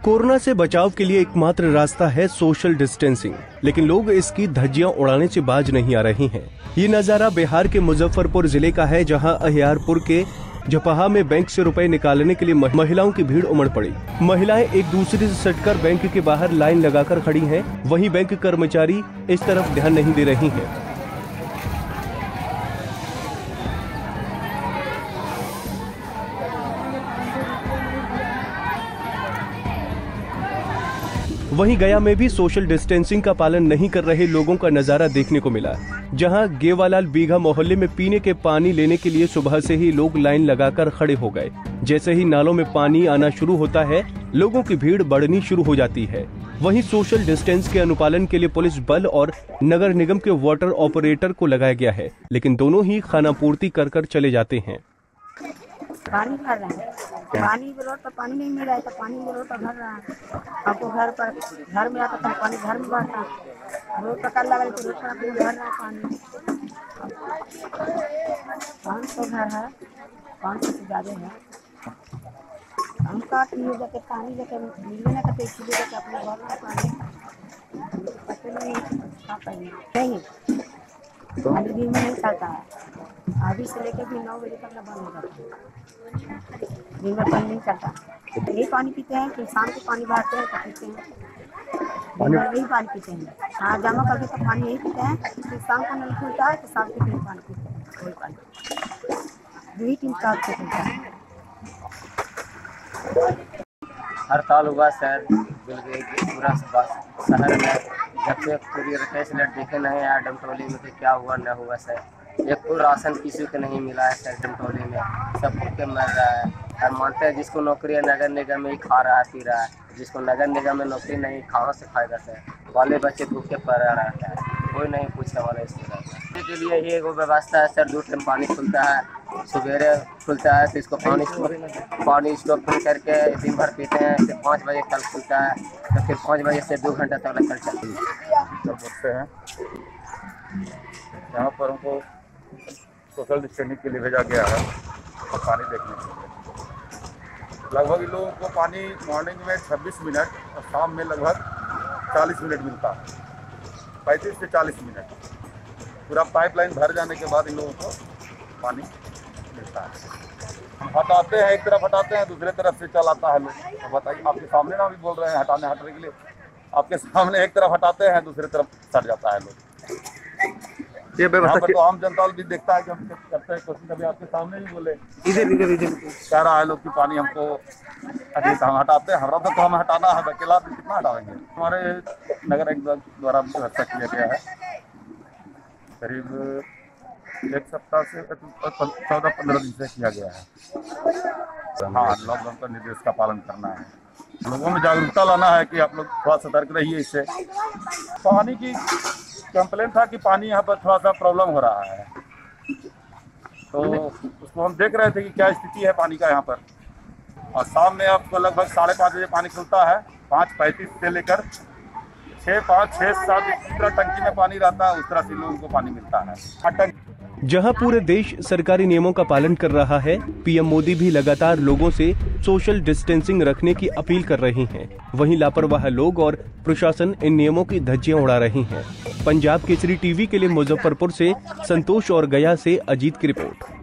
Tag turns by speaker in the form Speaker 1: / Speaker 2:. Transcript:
Speaker 1: Corona से बचाव के लिए एकमात्र रास्ता है सोशल डिस्टेंसिंग, लेकिन लोग इसकी धज्जियां उड़ाने से बाज नहीं आ रहे हैं। ये नजारा बिहार के मुजफ्फरपुर जिले का है, जहां अहियारपुर के झपहा में बैंक से रुपए निकालने के लिए महिलाओं की भीड़ उमड़ पड़ी। महिलाएं एक दूसरे से सटकर बैंक के बाहर लाइन लगाकर खड़ी हैं, वहीं बैंक कर्मचारी इस तरफ ध्यान नहीं दे रही हैं। वहीं गया में भी सोशल डिस्टेंसिंग का पालन नहीं कर रहे लोगों का नजारा देखने को मिला, जहां गेवालाल बीघा मोहल्ले में पीने के पानी लेने के लिए सुबह से ही लोग लाइन लगाकर खड़े हो गए। जैसे ही नालों में पानी आना शुरू होता है, लोगों की भीड़ बढ़नी शुरू हो जाती है। वहीं सोशल डिस्टेंस के अनुपालन के लिए पुलिस बल और नगर निगम के वाटर ऑपरेटर को लगाया गया है, लेकिन दोनों ही खानापूर्ति कर चले जाते हैं।
Speaker 2: पानी भर रहे हैं, पानी बोलो तो पानी नहीं मिल रहा है, तो पानी बोलो तो भर रहा है। आपको घर में आता तो पानी घर में भरता है, रोड पर लगा तो रोड पर भर रहा है पानी। 500 घर है, 500 से ज़्यादा है। हम का जाके पानी जाके मिलने ना करते, इसलिए जाके अपने घर में पानी पता नहीं अभी दिन में नहीं चलता है। अभी से लेकर भी 9 बजे तक बंद हो जाता है, दिन में पानी नहीं चलता। यही पानी पीते हैं कि शाम को पानी भरते हैं तो पीते हैं, दिन में यही पानी पीते हैं। हाँ, जमा करके तो पानी यही पीते हैं, फिर शाम को नहीं खुलता है तो शाम को फिर पानी पीते हैं। वही पानी 2-3 साल से खुलता है।
Speaker 3: हड़ताल हुआ शहर मिल गई पूरा शहर में, जब से पूरी फैसिलिटी देखे नहीं आया डमटोली में, तो क्या हुआ न हुआ सर। एक को राशन किसी को नहीं मिला है सर, डमटोली में सब भूखे मर रहा है। और मानते हैं जिसको नौकरी है नगर निगम में ही खा रहा है पी रहा है, जिसको नगर निगम में नौकरी नहीं कहाँ से खाएगा सर। वाले बच्चे भूखे पड़ रहा है, कोई नहीं पूछने वाला इसके के लिए ही एक व्यवस्था है सर। 2 टाइम पानी खुलता है, सवेरे खुलता है तो इसको पानी स्टोर फिल करके दिन भर पीते हैं, फिर 5 बजे कल खुलता है, तो फिर 5 बजे से 2 घंटा तक कल चलती है।
Speaker 4: यहाँ पर हमको सोशल डिस्टेंसिंग के लिए भेजा गया है और पानी देखने के लिए। लगभग इन लोगों को पानी मॉर्निंग में 26 मिनट और शाम में लगभग 40 मिनट मिलता है, 35 से 40 मिनट। पूरा पाइपलाइन भर जाने के बाद इन लोगों को पानी मिलता है। हम हटाते हैं, एक तरफ हटाते हैं, दूसरे तरफ से चल आता है लोग। तो बताइए, आपके सामने ना भी बोल रहे हैं हटाने के लिए, आपके सामने एक तरफ हटाते हैं, दूसरे तरफ सट जाता है लोग। ये व्यवस्था तो आम जनता भी देखता है कि हम करते हैं कोशिश। कभी आपके सामने ही बोले इधर कह रहा है लोग कि पानी हमको अधिक हम हटाते हैं, हमारा तो हमें हटाना है, अकेला कितना हटाएंगे। हमारे नगर द्वारा व्यवस्था किया गया है, करीब 1 सप्ताह से 14-15 दिन से किया गया है। हाँ, लॉकडाउन का निर्देश का पालन करना है, लोगों में जागरूकता लाना है कि आप लोग थोड़ा सतर्क रहिए। इससे पानी की कंप्लेन था कि पानी यहाँ पर थोड़ा सा प्रॉब्लम हो रहा है, तो उसको हम देख रहे थे कि क्या स्थिति है पानी का यहाँ पर। और शाम में आपको लगभग 5:30 बजे पानी खुलता है, 5:35 से लेकर 6-5-6-7 जिस तरह टंकी में पानी रहता है उस तरह से लोगों को पानी मिलता है।
Speaker 1: जहां पूरे देश सरकारी नियमों का पालन कर रहा है, पीएम मोदी भी लगातार लोगों से सोशल डिस्टेंसिंग रखने की अपील कर रहे हैं। वहीं लापरवाह लोग और प्रशासन इन नियमों की धज्जियां उड़ा रही हैं। पंजाब केसरी टीवी के लिए मुजफ्फरपुर से संतोष और गया से अजीत की रिपोर्ट।